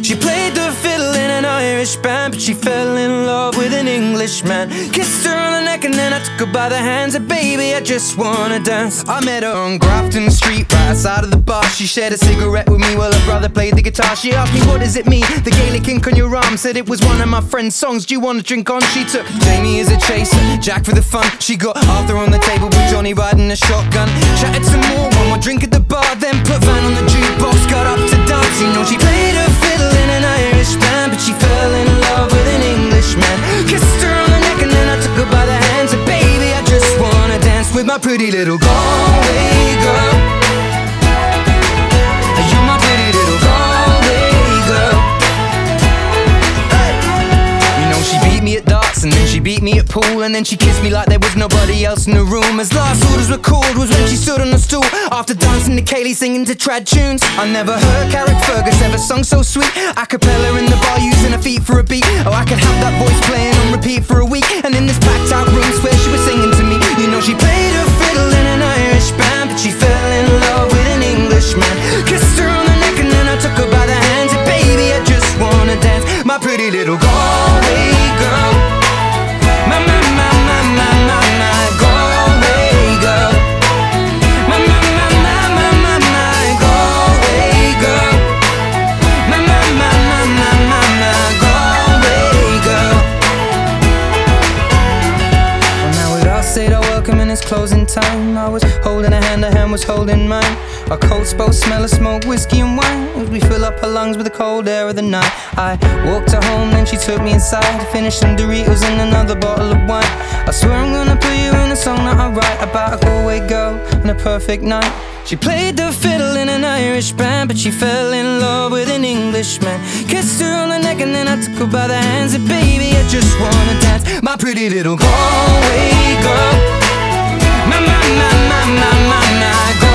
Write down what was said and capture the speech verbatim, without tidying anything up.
She played the fiddle in an Irish band, but she fell in love with an Englishman. Kissed her on the neck and then I took her by the hands. And baby, I just wanna dance. I met her on Grafton Street, right outside of the bar. She shared a cigarette with me while her brother played the guitar. She asked me, what does it mean, the Gaelic ink on your arm? Said it was one of my friend's songs, do you wanna drink on? She took Jamie as a chaser, Jack for the fun. She got Arthur on the table with Johnny riding a shotgun. Chatted some more, one more drink at the bar, then put Van on the jukebox, got up to dance. You know she played her fiddle in an Irish band, but she fell in love with an Englishman. Kissed her on the neck and then I took her by the hands. And baby, I just wanna dance with my pretty little Galway girl. You're my pretty little Galway girl. Hey. You know she beat me at darts and then she beat me at pool, and then she kissed me like there was nobody else in the room. As last orders were called was when she stood on the stool, after dancing to Kaylee singing to trad tunes. I never heard Carrick Fergus ever sung so sweet. A cappella in the bar using her feet for a beat. Oh, I could have that voice playing on repeat for a week. And in this packed out room swear she was singing to me. You know she played her fiddle in an Irish band, but she fell in love with an Englishman. Kissed her on the neck and then I took her by the hands. And baby, I just wanna dance, my pretty little Galway girl. My, my, my, my, my, my, my Galway girl. My, my, my, my, my, my, my Galway girl. My, my, my, my, my, my, my Galway girl. Well, now we'd all said our welcome and it's closing time. I was holding her hand, her hand was holding mine. Our coats both smell of smoke, whiskey and wine, as we fill up her lungs with the cold air of the night. I walked her home, then she took me inside to finish some Doritos and another bottle of wine. I swear I'm gonna put you in a song that I write about a Galway girl and a perfect night. She played the fiddle in an Irish band, but she fell in love with an Englishman. Kissed her on the neck and then I took her by the hands. And baby, I just wanna dance, my pretty little Galway girl. My, my, my, my, my, my, my Galway.